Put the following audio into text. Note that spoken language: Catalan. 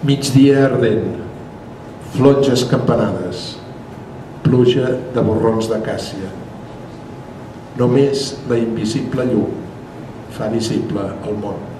Migdia ardent, flotges campanades, pluja de borrons d'acàcia. Només la invisible llum fa visible el món.